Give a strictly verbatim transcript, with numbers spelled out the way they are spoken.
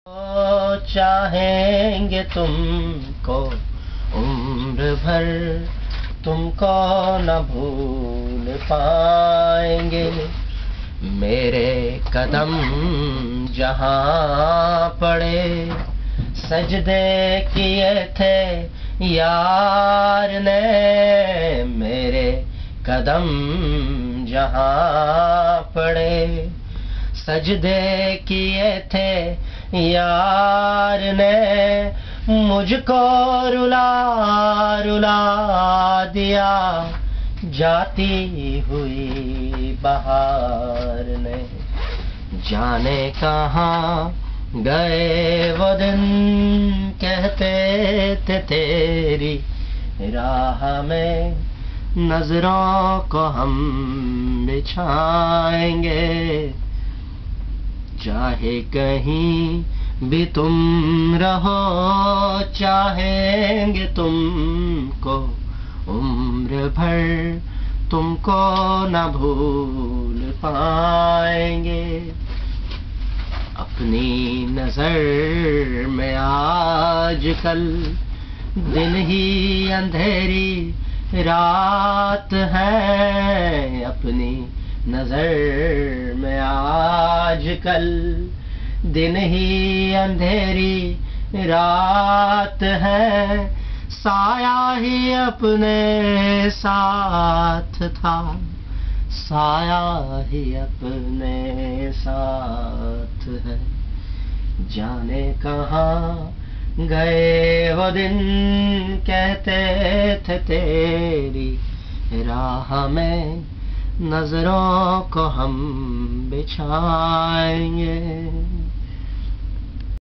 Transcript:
ओ चाहेंगे तुमको उम्र भर, तुमको न भूल पाएंगे। मेरे कदम जहाँ पड़े सजदे किए थे यार ने, मेरे कदम जहाँ पड़े सजदे किए थे यार ने, मुझको रुला रुला दिया जाती हुई बहार ने। जाने कहाँ गए वो दिन कहते थे तेरी राह में नजरों को हम बिछाएंगे। चाहे कहीं भी तुम रहो चाहेंगे तुमको उम्र भर, तुमको न भूल पाएंगे। अपनी नजर में आजकल दिन ही अंधेरी रात है, अपनी नजर में आजकल दिन ही अंधेरी रात है। साया ही अपने साथ था, साया ही अपने साथ है। जाने कहाँ गए वो दिन कहते थे तेरी राह में नजरों को हम बिछाएंगे।